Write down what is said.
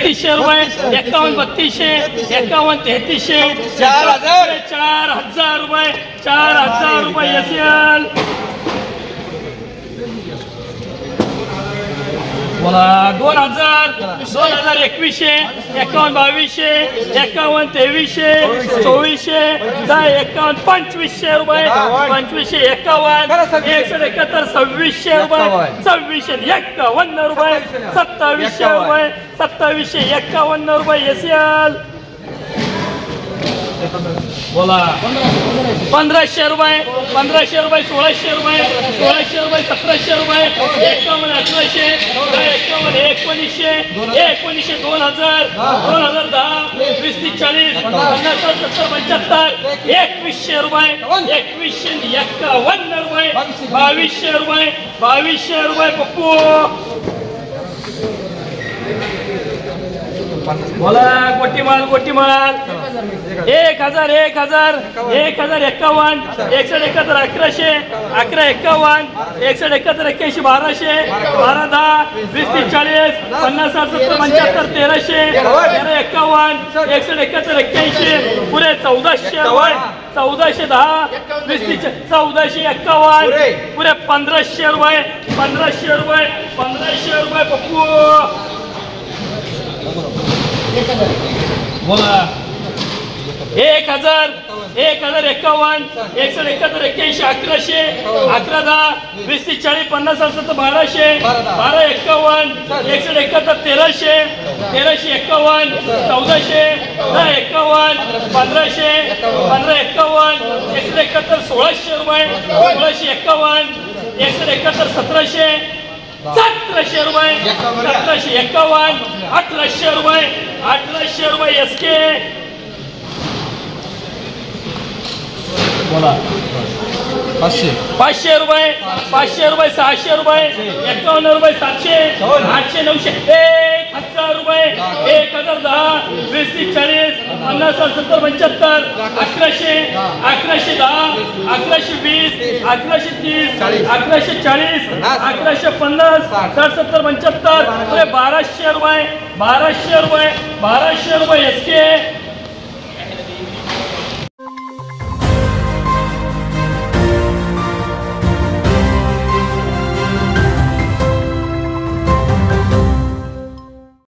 3300 रुपये 51 3200 51 3300 4000 रुपये 4000 रुपये एसीएल बोला 2000 2100 51 2200 51 2300 2400 51 2500 रुपये 2500 51 171 2600 रुपये 2651 रुपये 2700 रुपये 2751 रुपये एसीएल बोला 1500 रुपये 1600 रुपये 1600 रुपये 1700 रुपये 51 1800 51 1900 1900 2000 2010 20 40 50 70 75 2100 रुपये 2151 रुपये 2200 रुपये 2200 रुपये पप्पू बोला गोटीमाल 1000 51 61 1111 1151 61 81 1200 12 10 20 40 50 70 75 1300 1351 61 81 पुरे 1400 रुपये 1410 20 1451 पुरे 1500 रुपये 1500 रुपये 1500 रुपये पप्पू बोला 1000 51 61 81 1100 11 10 20 40 50 70 1200 12 51 61 1300 1351 1400 1051 1500 1551 171 1600 रुपये 1651 171 1700 1700 रुपये 1751 1800 रुपये 1800 रुपये एसके बोला 500 रुपये 600 रुपये 51 रुपये 700 800 900 1000 रुपये 1010 20 40 50 70 75 1100 1110 1120 1130 1140 1150 60 70 75 1200 रुपये 1200 रुपये 1200 रुपये एसके